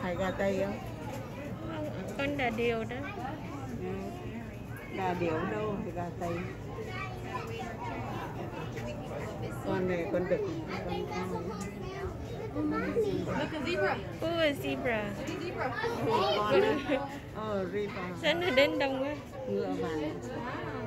Phải gà tây không? Con đà điểu đó. Gà điểu đâu thì gà tây. Con này con đực. Look at zebra. Oh, a zebra. Zebra. Con đấy. Zebra. Sao nó đến đông quá? Ngựa vàng.